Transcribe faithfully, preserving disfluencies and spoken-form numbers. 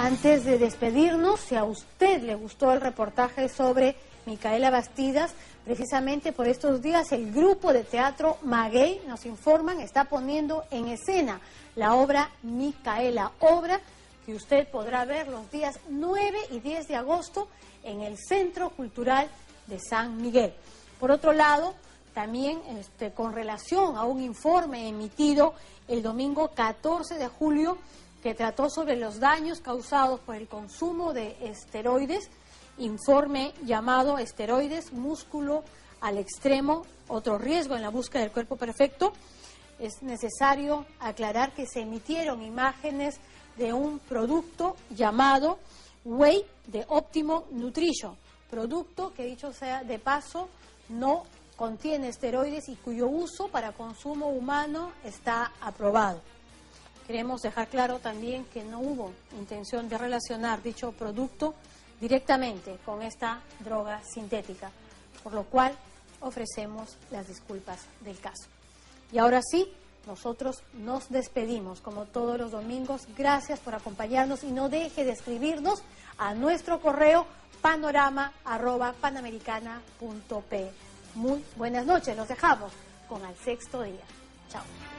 Antes de despedirnos, si a usted le gustó el reportaje sobre Micaela Bastidas, precisamente por estos días el grupo de teatro Maguey, nos informan, está poniendo en escena la obra Micaela, obra que usted podrá ver los días nueve y diez de agosto en el Centro Cultural de San Miguel. Por otro lado, también este, con relación a un informe emitido el domingo catorce de julio que trató sobre los daños causados por el consumo de esteroides, informe llamado Esteroides, músculo al extremo, otro riesgo en la búsqueda del cuerpo perfecto, es necesario aclarar que se emitieron imágenes de un producto llamado Whey de Optimum Nutrition, producto que, dicho sea de paso, no contiene esteroides y cuyo uso para consumo humano está aprobado. Queremos dejar claro también que no hubo intención de relacionar dicho producto directamente con esta droga sintética, por lo cual ofrecemos las disculpas del caso. Y ahora sí, nosotros nos despedimos como todos los domingos. Gracias por acompañarnos y no deje de escribirnos a nuestro correo panorama arroba panamericana punto pe. Muy buenas noches, los dejamos con Al Sexto Día. Chao.